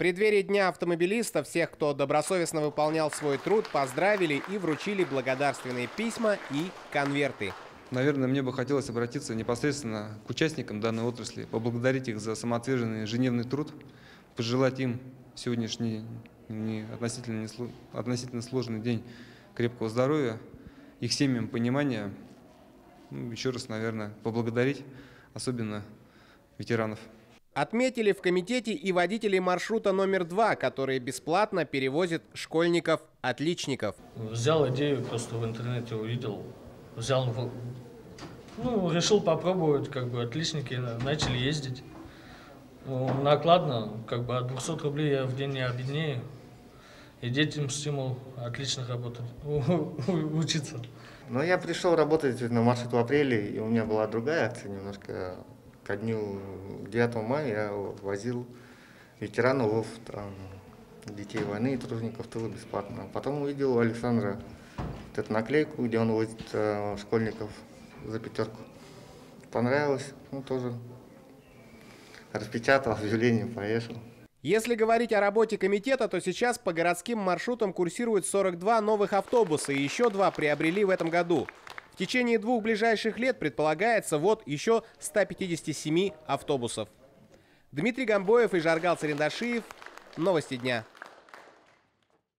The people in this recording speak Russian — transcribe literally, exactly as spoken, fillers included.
преддверии Дня автомобилиста всех, кто добросовестно выполнял свой труд, поздравили и вручили благодарственные письма и конверты. Наверное, мне бы хотелось обратиться непосредственно к участникам данной отрасли, поблагодарить их за самоотверженный ежедневный труд, пожелать им в сегодняшний не относительно, не, относительно сложный день крепкого здоровья, их семьям понимания. Ну, еще раз, наверное, поблагодарить, особенно ветеранов. Отметили в комитете и водителей маршрута номер два, которые бесплатно перевозят школьников-отличников. Взял идею, просто в интернете увидел, взял, ну, решил попробовать, как бы отличники начали ездить. Ну, накладно, как бы от двухсот рублей я в день не обеднею. И детям стимул отлично работать, учиться. Но я пришел работать на маршрут в апреле, и у меня была другая акция немножко. Ко дню девятого мая я возил ветеранов, там, детей войны и тружеников тыла бесплатно. Потом увидел у Александра вот эту наклейку, где он возит э, школьников за пятерку. Понравилось, ну тоже распечатал объявление, поехал. Если говорить о работе комитета, то сейчас по городским маршрутам курсируют сорок два новых автобуса, и еще два приобрели в этом году. В течение двух ближайших лет предполагается вот еще сто пятьдесят семь автобусов. Дмитрий Гамбоев и Жаргал Царендашиев. Новости дня.